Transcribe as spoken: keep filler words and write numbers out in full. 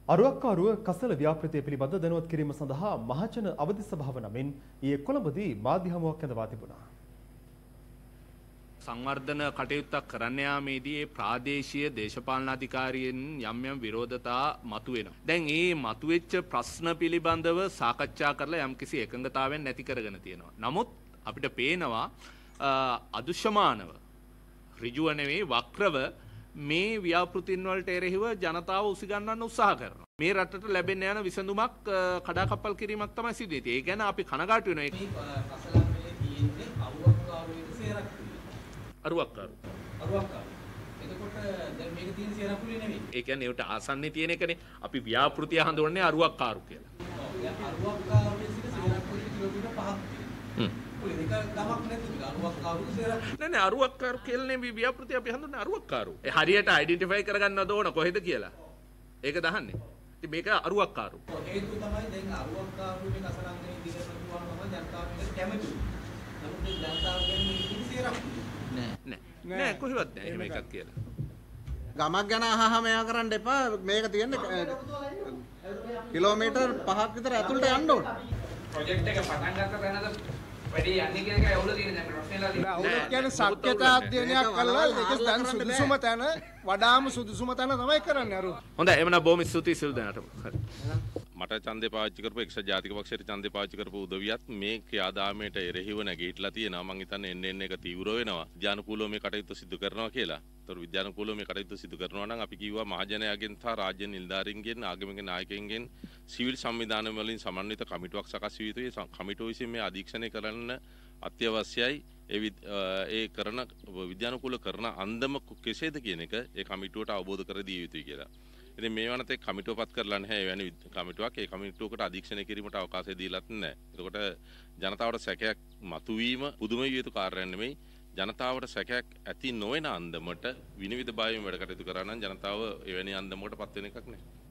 අරුවක්කාරුව කසල ව්‍යාපෘතිය පිළිබඳ දැනුවත් කිරීම සඳහා මහජන අවධි සභාව නමින් ඊයේ කොළඹදී මාධ්‍ය හමුවක් ඇඳවා තිබුණා. සංවර්ධන කටයුත්තක් කරන්න යාමේදී ඒ ප්‍රාදේශීය දේශපාලන අධිකාරියෙන් යම් යම් විරෝධතා මතුවෙනවා. දැන් මේ මතුවෙච්ච ප්‍රශ්න පිළිබඳව සාකච්ඡා කරලා යම්කිසි එකඟතාවයක් නැති කරගෙන තියෙනවා. නමුත් අපිට පේනවා අදුෂ්‍යමානව ඍජුව නෙවෙයි වක්‍රව මේ ව්‍යාපෘතින් වලට එරෙහිව ජනතාව උසිගන්වන්න උත්සාහ කරනවා. මේ රටට ලැබෙන්න යන විසඳුමක් කඩාකප්පල් කිරීමක් තමයි සිදු වෙන්නේ. ඒ ගැන අපි කනගාටු වෙනවා. මේ කසලම්මේ තියෙන්නේ අරුවක්කාරුවේද සේරක්කුවේ. අරුවක්කාරු. අරුවක්කාරු. එතකොට දැන් මේක තියෙන සේරක්කුවේ නෙවෙයි. ඒ කියන්නේ ඒකට ආසන්නේ තියෙන එකනේ. අපි ව්‍යාපෘතිය හඳුන්වන්නේ අරුවක්කාරු කියලා. ඔව්. අරුවක්කාරුවේ සිට සේරක්කුවේ කිලෝමීටර් පහක් තියෙනවා. හ්ම්. නෑ නෑ අරුවක්කාරු කියලා නේ ව්‍යාපෘතිය අපි හඳුන්වන්නේ අරුවක්කාරු. ඒ හරියට අයිඩෙන්ටිෆයි කරගන්නවද ඕන කොහෙද කියලා. ඒක දහන්නේ. ඉතින් මේක අරුවක්කාරු. ඔව් හේතුව තමයි දැන් අරුවක්කාරු මේ කසලංගනේ දිගට දුවන තමයි ජනතාව මේක කැමති. නමුත් මේ ජනතාව කියන්නේ ඉතින් සේරක් නෑ. නෑ නෑ කොහෙවත් නෑ එහෙම එකක් කියලා. ගමක් ගැන අහහම එයා කරන්න එපා. මේක තියෙන්නේ කිලෝමීටර් පහක් විතර ඇතුළට යන්න ඕන. ප්‍රොජෙක්ට් එක පටන් ගත්ත තැනද වැඩි යන්නේ කියන එකයි අවුල තියෙන දැන් ප්‍රශ්නේලා තියෙනවා. අවුල කියන්නේ සත්‍යතා අධ්‍යයනයක් කළා ඒක දැන් සුදුසුම තැන වඩාම සුදුසුම තැන තමයි කරන්නේ අර. හොඳයි එහෙනම් බොහොම ස්තුතියි සිල් දැනටම. හරි. මට ඡන්දේ පාවිච්චි කරපු එක්සත් ජාතික පක්ෂයට ඡන්දේ පාවිච්චි කරපු උදවියත් මේ ක්‍රියාදාමයට එරෙහිව නැගීట్లా තියෙනවා. මම හිතන්නේ එන්න එන්න එක තීව්‍ර වෙනවා. විද්‍යානුකූලව මේ කටයුතු සිදු කරනවා කියලා. ඒතර විද්‍යානුකූලව මේ කටයුතු සිදු කරනවා නම් අපි කිව්වා මහජනයාගෙන් සහ රාජ්‍ය නිලධාරීන්ගෙන් ආගමික නායකයින්ගෙන් සිවිල් සංවිධාන වලින් සමන්විත කමිටුවක් සකස් විය යුතුයි. කමිටුව විසින් මේ අධීක්ෂණය කරන්න අත්‍යවශ්‍යයි. ඒ ඒ කරන විද්‍යානුකූල කරන අන්දම කෙසේද කියන එක ඒ කමිටුවට අවබෝධ කර දිය යුතුයි කියලා. ඉතින් මේ වනත් ඒ කමිටුවපත් කරලා නැහැ. එවැනි කමිටුවක් ඒ කමිටුවකට අධීක්ෂණය කිරීමට අවකාශය දීලත් නැහැ. එතකොට ජනතාවට සැකයක් මතුවීම පුදුම විය යුතු කාර්යයක් නෙමෙයි. ජනතාවට සැකයක් ඇති නොවන අන්දමට විනිවිද භාවයෙන් වැඩ කටයුතු කරා නම් ජනතාව එවැනි අන්දමකටපත් වෙන එකක් නෙවෙයි.